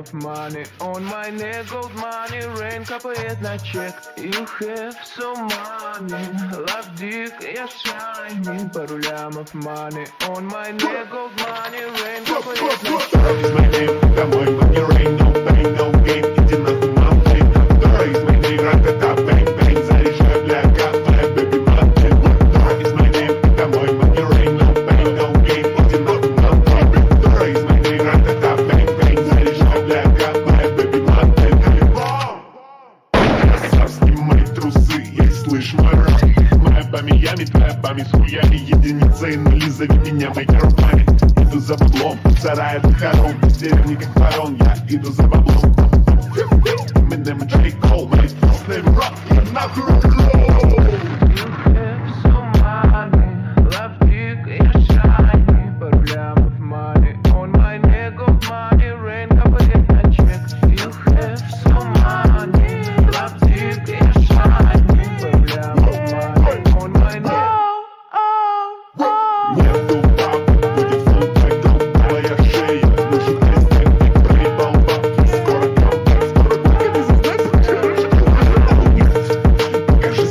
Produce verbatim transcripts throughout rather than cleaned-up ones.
of money on my neck, gold money, rain капает на чек. You have so money, love dick, я shining. Пару лямов money on my neck, gold money, rain капает на чек. Raise my name, домой, money, rain, no pain, no gain, иди нахуй, мам, pain. Raise my name, ра-та-та, bang, bang, заряжай, бля, капай, baby, mom, pain. Raise my name, домой, money, rain, no pain, no gain, иди нахуй, мам, pain. Raise my name, ра-та-та, bang, bang, заряжай, бля, капай, baby, mom, pain. Красавские мои трусы, ей слышь мой рap. Моя бами-ями, твоя бами с хуями, единица и нули, зови меня моей руками. Иду за баблом, сарая похорон, из деревни как ворон, я иду за баблом. Eminem и J. Cole, мои с ними рок, я нахуй рок-н-ролл. You have so money, love dick, я shining. Пару лямов money on my neck, gold money, rain капает на чек. You have so money, love dick, я shining. Пару лямов money on my neck. Нету баб, будет фон так, твоя шея, нужен хайстек, ты проебал бабки, скоро контакт, скоро только не зазнать, покажи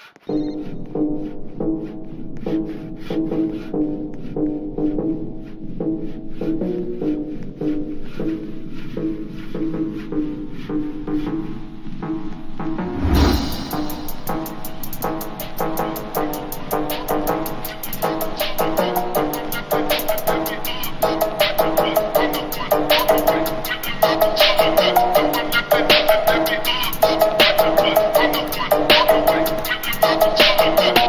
Thank you.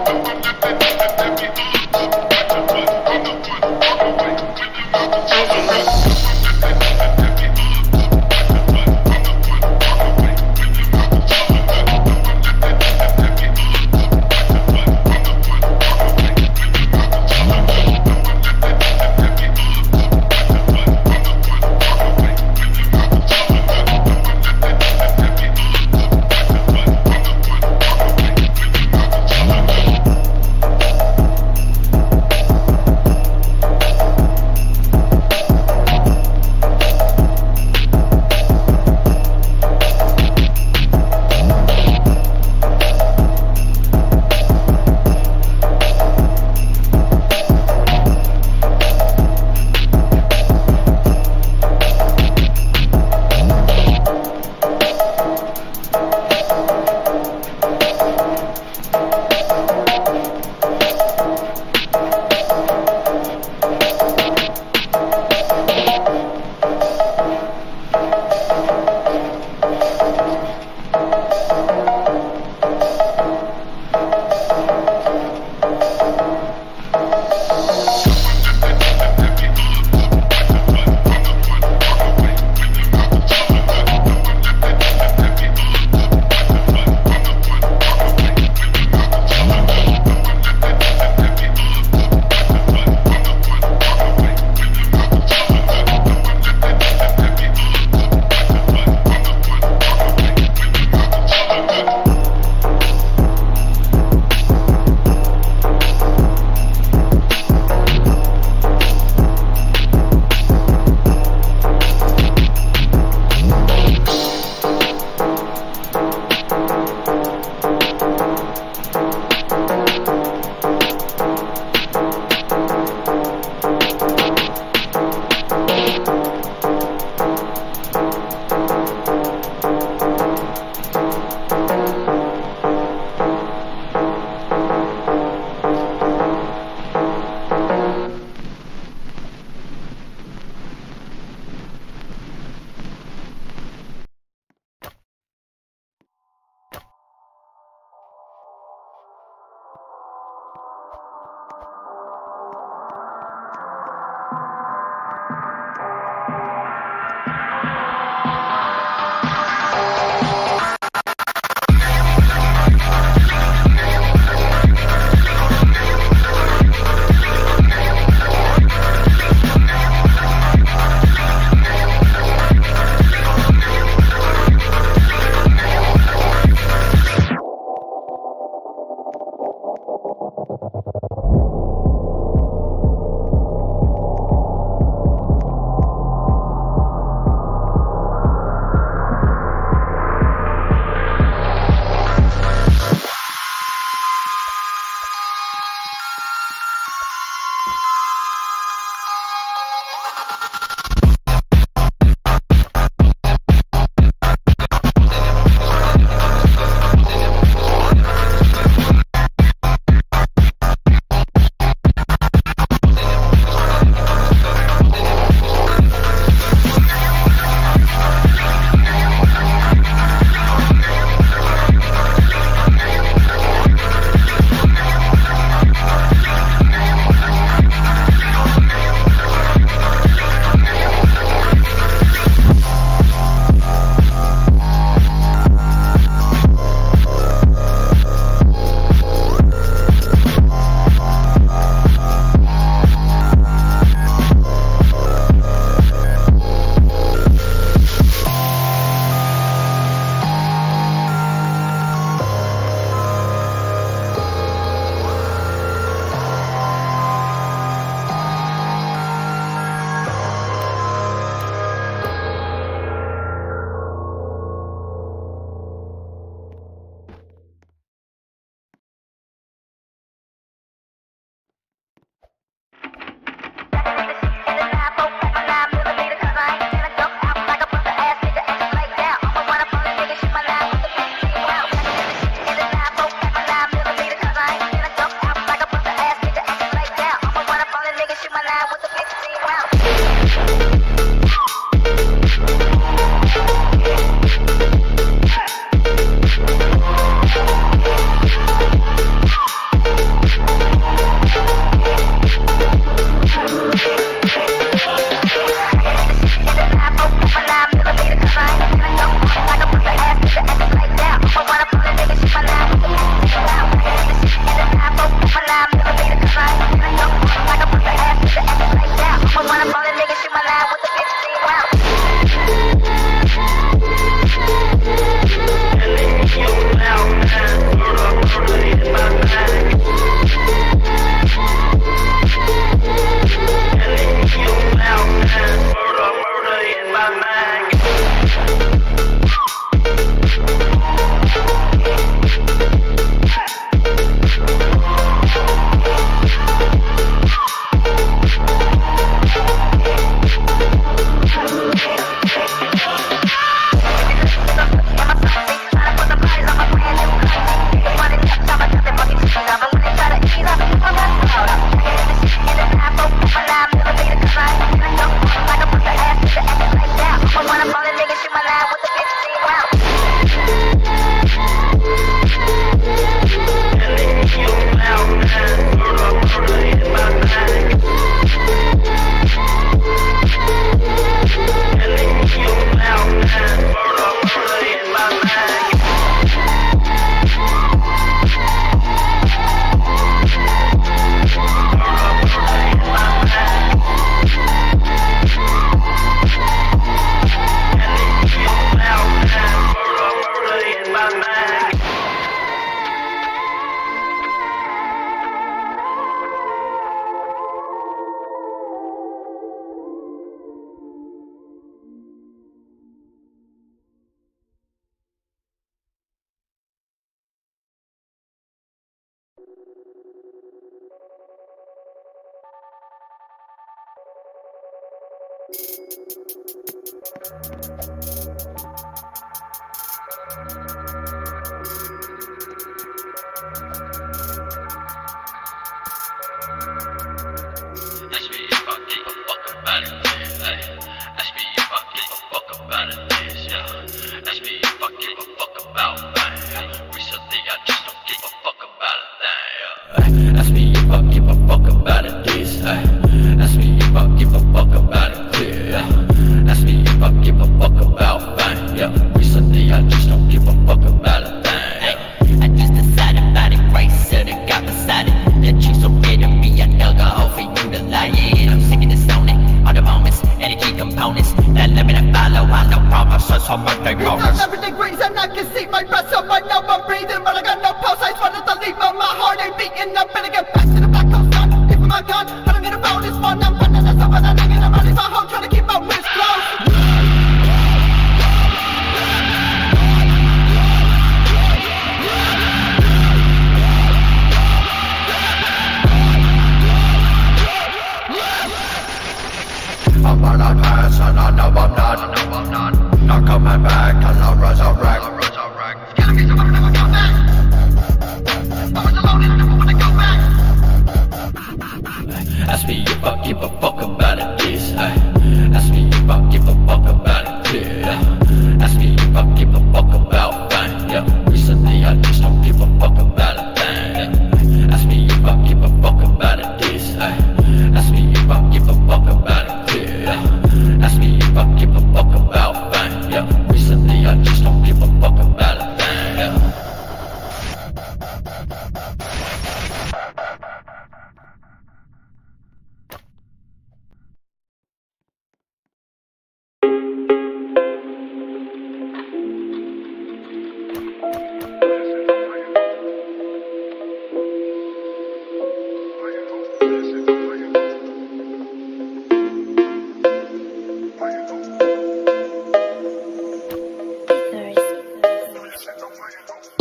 There's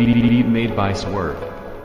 Beat made by Swerve.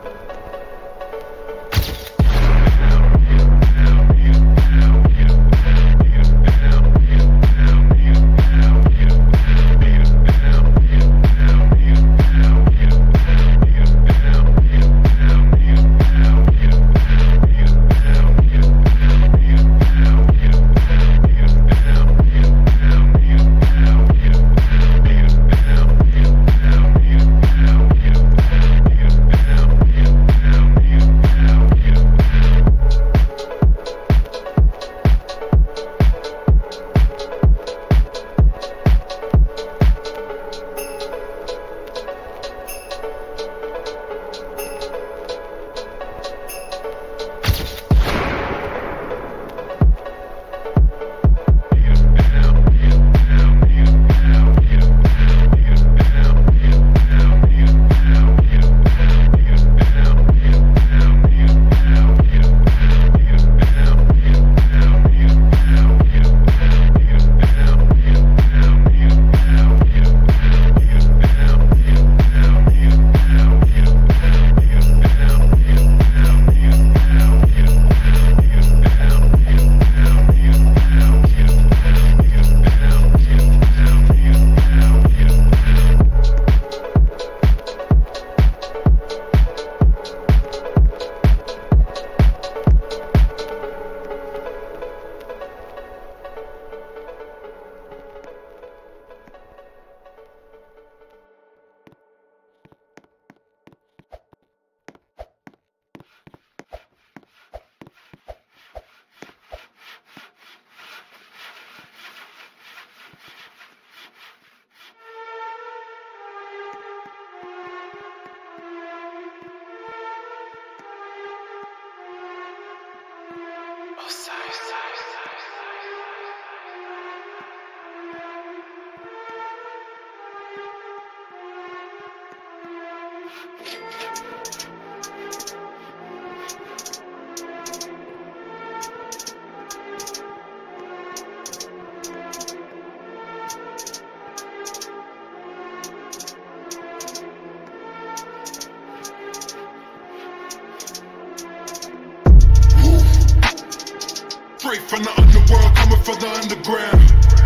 Straight from the underworld, coming from the underground.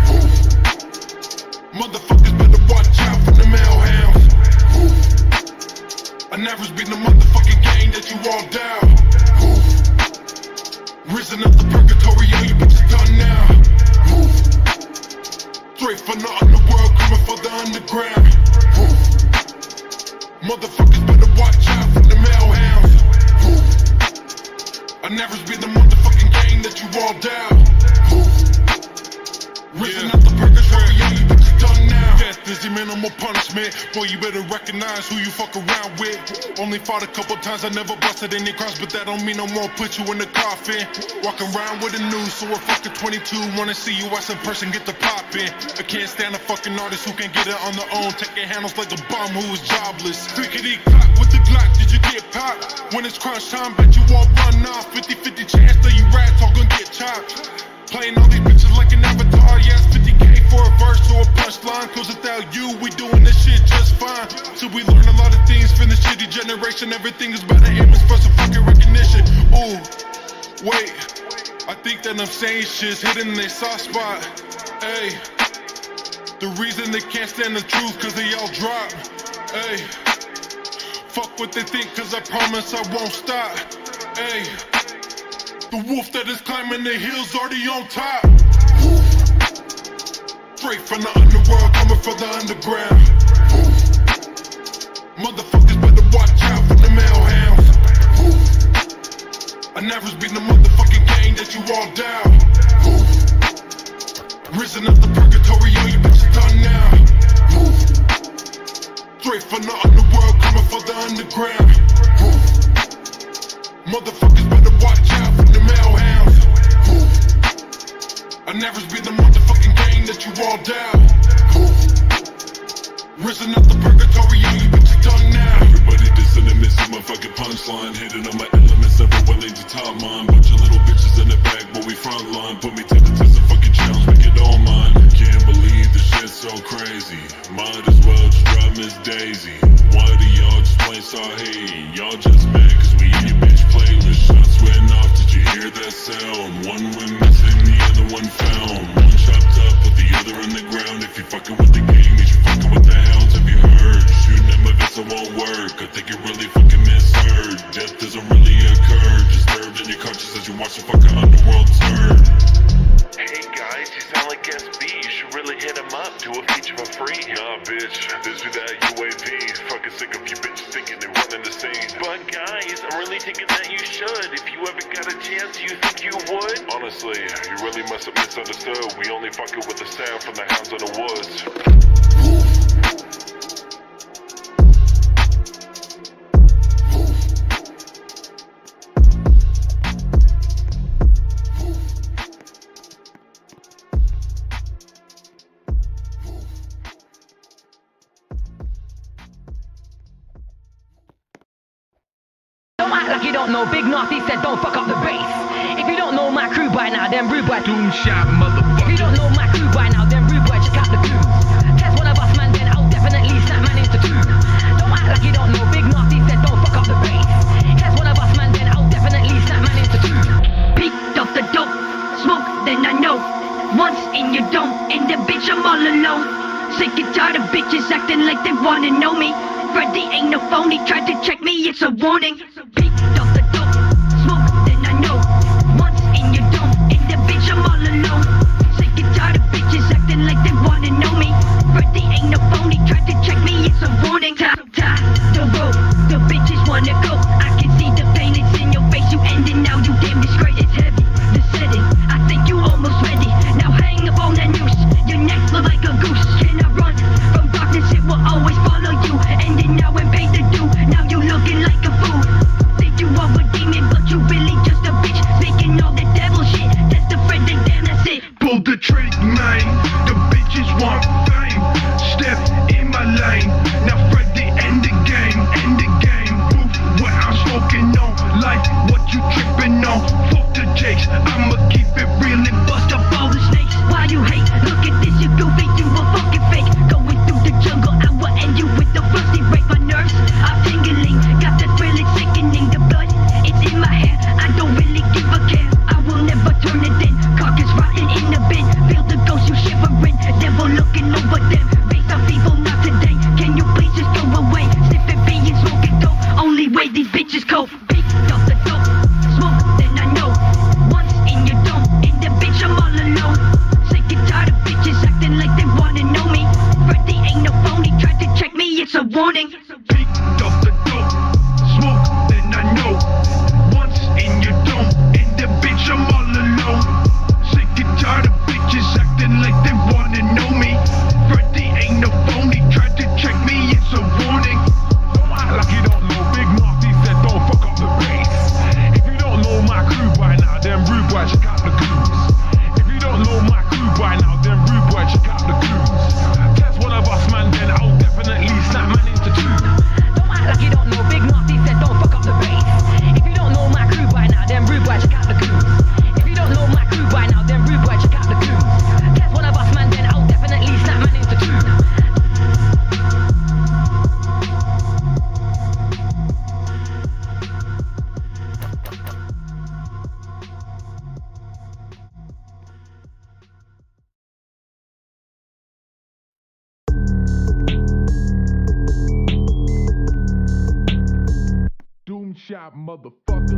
Motherfuckers better watch out for the male hounds. I never been the motherfucking game that you all down. Risen up the purgatory, yeah, you bitches done now. Straight from the underworld, coming from the underground. Motherfuckers better watch out for the male hounds. I never been the motherfucking game that you all down. Risen up the purgatory, yeah, you bitches done now. Death is your minimal punishment. Boy, you better recognize who you fuck around with. Only fought a couple times, I never busted any cross, but that don't mean I won't put you in the coffin. Walking around with a noose, so we're fucking twenty-two. Wanna see you as a person, get the pop in. I can't stand a fucking artist who can't get it on their own. Taking handles like a bum who is jobless. Clickety clack with the Glock, did you get popped? When it's crunch time, bet you all run off. fifty fifty chance that you rats all gonna get chopped. Playing all these bitches like an avatar, yes, fifty K for a verse or a punchline. Cause without you, we doing this shit just fine. So we learn a lot of things from the shitty generation. Everything is about an image for some fucking recognition. Ooh, wait, I think that I'm saying shit's hidden in their soft spot. Ayy, the reason they can't stand the truth cause they all drop. Ayy, fuck what they think cause I promise I won't stop. Ayy, the wolf that is climbing the hills already on top. Straight from the underworld, coming from the underground. Motherfuckers better watch out for the male hounds. I never been the motherfucking game that you all down. Risen up the purgatory, yeah, you bitches done now. Straight from the underworld, coming from the underground. Motherfuckers better watch out for the male hounds. I never been the motherfucking game that you all down. Risen up the purgatory, yeah, you bitches done now. Everybody dissing and missing my fucking punchline. Hitting on my elements, everyone lays the top line. Bunch of little bitches in the back, but we front line. Put me to the test of fucking challenge, make it all mine. Can't believe this shit's so crazy. Might as well just drop Miss Daisy. Why do y'all just saw, hey, y'all just mad cause we in your bitch playlist. Shots went off, did you hear that sound? One went missing, the other one found. One chopped up, put the other on the ground. If you fucking with the gang, means you fucking with the hounds. Have you heard? Shooting at my vessel won't work. I think you really fucking misheard. Death doesn't really occur. Disturbed in your conscience as you watch the fucking underworld turn. Hey guys, you sound like S B. You should really hit him up. Do a feature for free. Nah, bitch, this be that U A V. Fucking sick of you bitches thinking they're running the scene. But guys, I'm really thinking that you should. If you ever got a chance, you think you would? Honestly, you really must have misunderstood. We only fucking with the sound from the hounds of the woods. Don't act like you don't know. Big Nasty said don't fuck up the bass. If you don't know my crew by now, then rude boy. Doom shot, motherfucker. If you don't know my crew by now, then rude boy, check out the crew. Test one of us, man, then I'll definitely snap man into two. Don't act like you don't know. Big Nasty said don't fuck up the bass. Test one of us, man, then I'll definitely snap man into two. Peeked off the dope, smoke, then I know. Once in your dome, in the bitch I'm all alone. Sick and tired of bitches acting like they wanna know me. Freddy ain't no phony, tried to check me, it's a warning. Peeked off the dope, smoke, then I know. Once in your dome, in the bitch I'm all alone. Sick and tired of bitches acting like they wanna know me. Freddy ain't no phony, tried to check me, it's a warning. Tie, tie the rope, the bitches wanna go. I can see the pain, it's in your face, you ending now, you damn disgrace, it's heavy. The setting, I think you almost ready. Now hang up on that noose, your neck look like a goose. Can I run from darkness? It will always follow you. Ending now and paid to do, now you looking like a fool. Think you are a demon, but you really just a bitch. Speaking all that devil shit, that's the friend and damn, that's it. Pull the trigger, man. The bitches want fame. Step in my lane. Now Freddy, end the game, end the game. Oof, what I'm smoking on, like what you tripping on. Fuck the jakes, I'ma keep it real and bust up all the snakes. Why you hate? Look at this, you goofy, you a fucking fake. Going through the jungle, I will end you with the rusty break. My nerves are tingling, got the thrill, it's sickening. The blood, it's in my hair, I don't really give a care. I will never turn it in, carcass rotten in the bin. Feel the ghost, you shivering, devil looking over them. Face of evil, not today, can you please just go away? Sniffing being smoking dope, only way these bitches cope. Picked off the dope, smoke, then I know. Once in your dome, in the bitch I'm all alone. Sick and tired of bitches acting like they wanna know me. Freddy ain't no phony, tried to check me, it's a warning. Picked off the dope, smoke, then I know. Once in your dome, in the bitch I'm all alone. Sick and tired of bitches acting like they wanna know me. Freddy ain't no phony, tried to check me, it's a warning. Don't act like you don't know. Big Nasty said don't fuck up the bass. If you don't know my crew by now, then rude boy, check out the crews. If you don't know my crew by now, then rude boy, check out the crews. Test one of us, man, then I'll definitely snap man into two. Don't act like you don't know. Big Nasty said don't fuck up the bass. If you don't know my crew by now, then rude boy, check out the crew. If you don't know my crew by now, then rude boy, check out the crew. Test one of us, man, then I'll definitely snap man into two. Doom shot, motherfucker.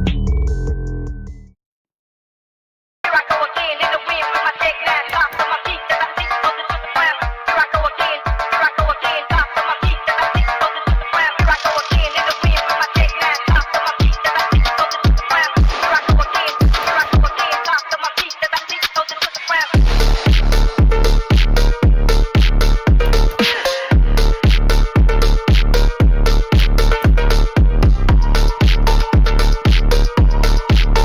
Here I go again, in the wind with my tech nine, tops on my feet, that I see supposed to the ground. Here I go again, here I go again, tops on my feet, that I see supposed to the ground. Here I go again, in the wind with my tech nine, tops on my feet, that I see supposed to the ground. Here I go again, here I go again, tops on my feet, that I see supposed to the ground. Doom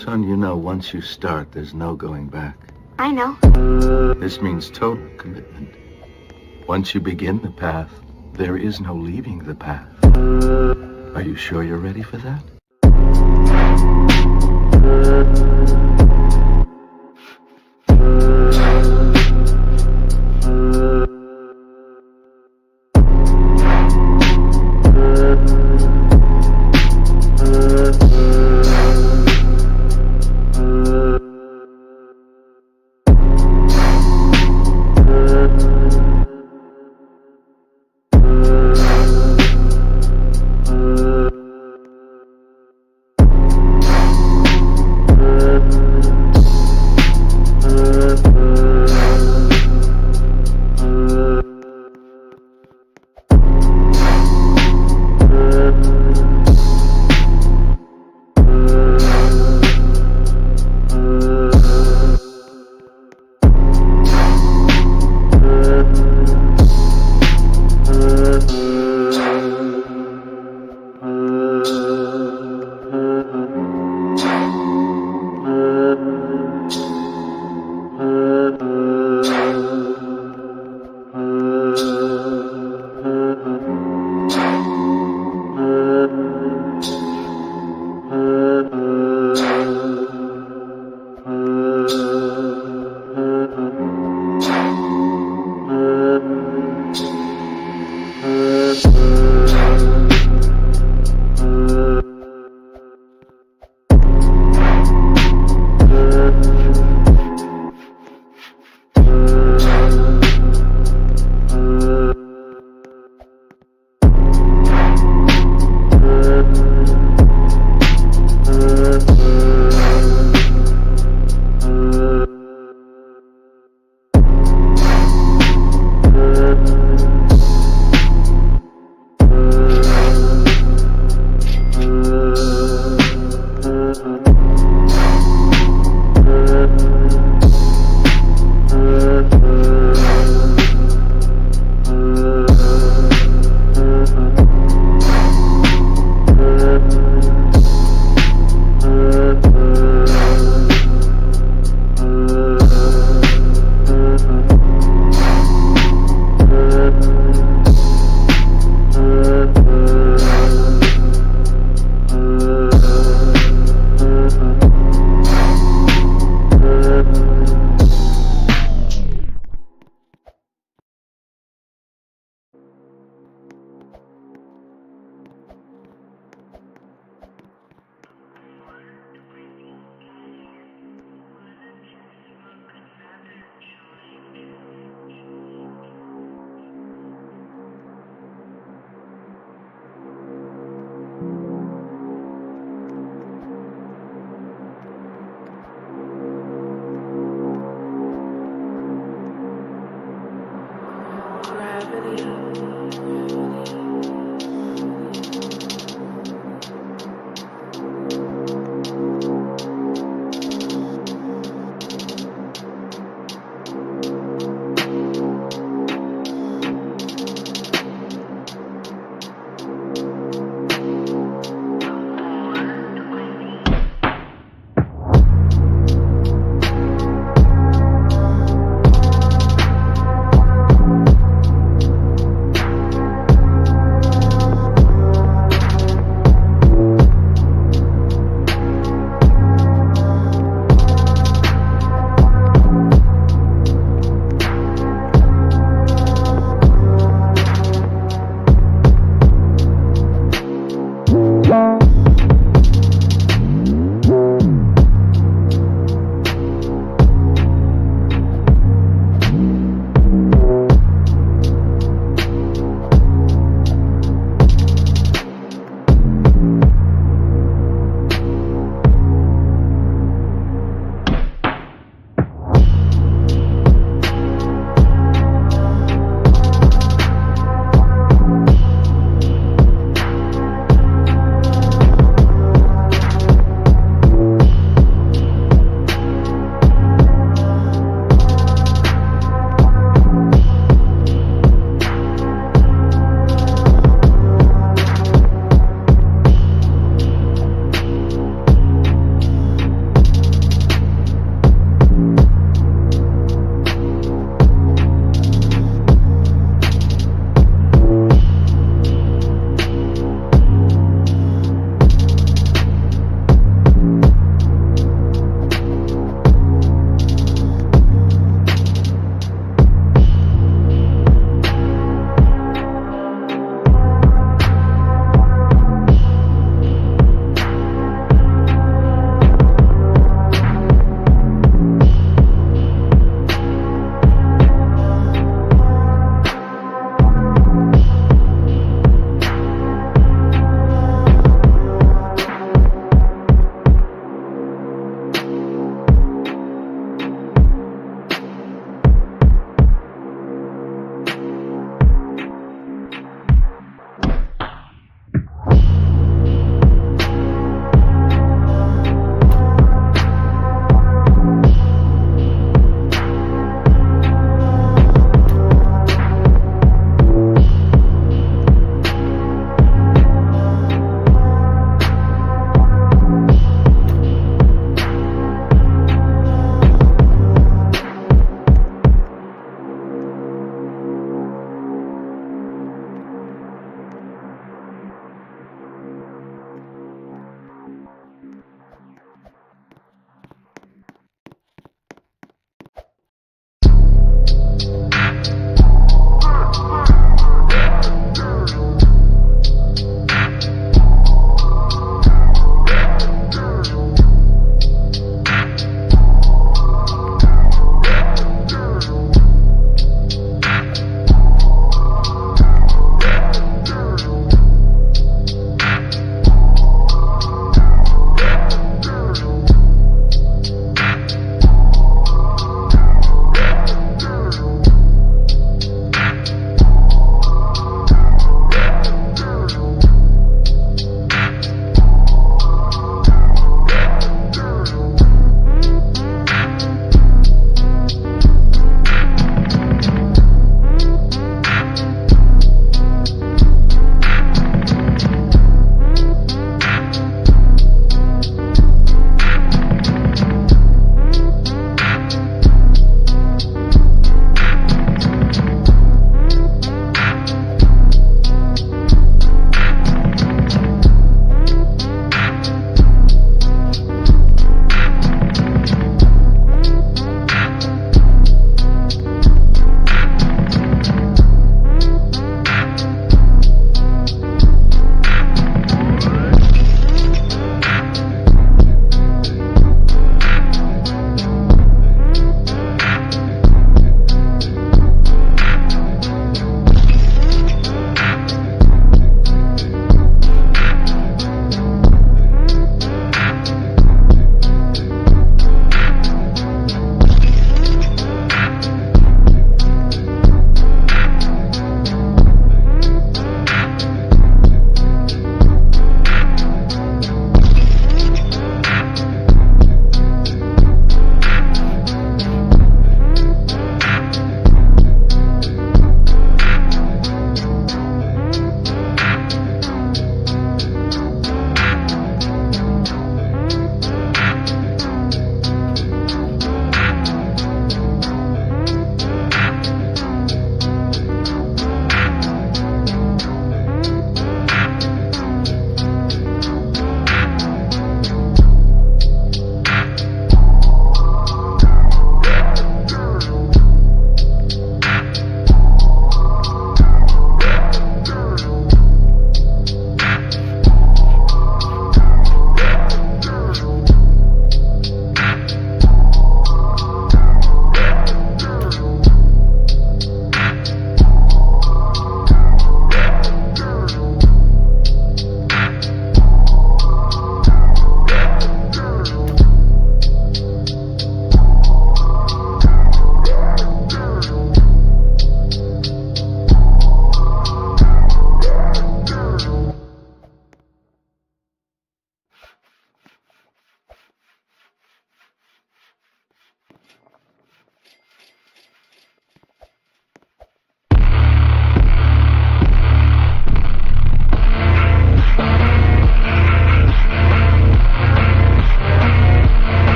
Son, you know, once you start, there's no going back. I know. This means total commitment. Once you begin the path, there is no leaving the path. Are you sure you're ready for that?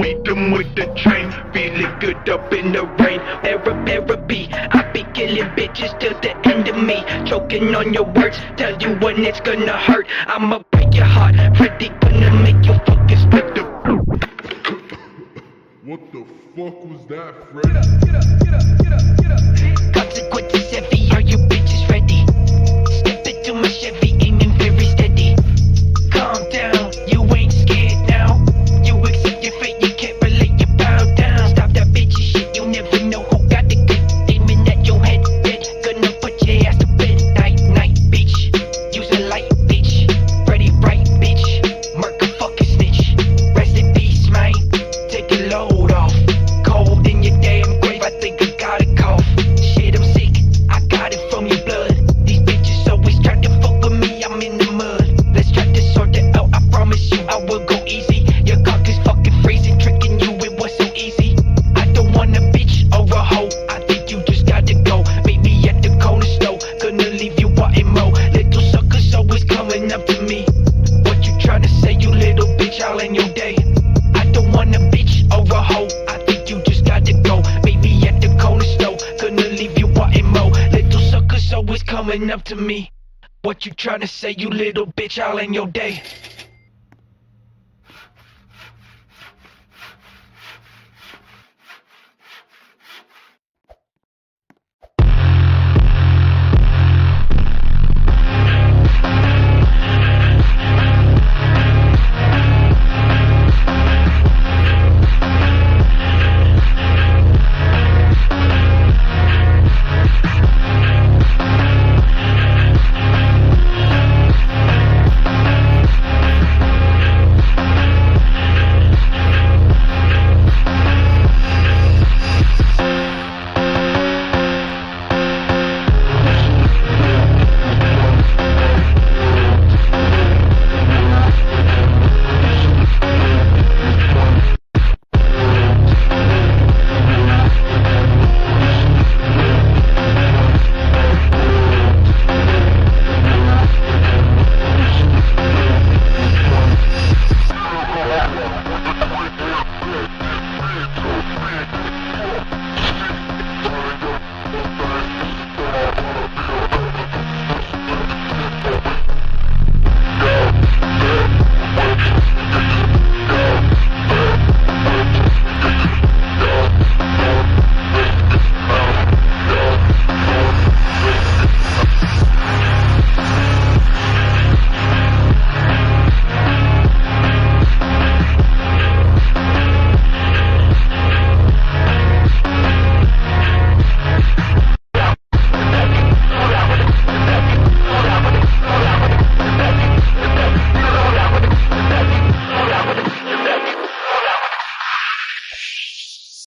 meet them with the train. Feeling good up in the rain. Therapy, I be killing bitches till the end of me. Choking on your words, tell you when it's gonna hurt. I'ma break your heart, Freddy gonna make you fucking split the. What the fuck was that, Freddy? Consequences heavy, are you bitches ready? Step into my Chevy, aiming very steady. Calm down, you ain't scared now. You accept your fate, you can't relate, you bow down. Stop that bitchy shit, you never know who got the clip. Aiming at your head, dead, gonna put your ass to bed. Night, night, bitch, use a light, bitch. Freddy right, bitch, murk a fucking snitch. Rest in peace, man, take a load off. Cold in your damn grave, I think I got a cough. Shit, I'm sick, I got it from your blood. These bitches always try to fuck with me, I'm in the mud. Let's try to sort it out, I promise you I will go easy. Your cock is fucking freezing, tricking you, it was so easy. I don't want a bitch or a hoe, I think you just gotta go. Meet me at the corner store, gonna leave you wanting more. Little suckers always coming up to me. What you tryna say, you little bitch, all in your day? I don't want a bitch or a hoe, I think you just gotta go. Meet me at the corner store, gonna leave you wanting more. Little suckers always coming up to me. What you tryna say, you little bitch, all in your day?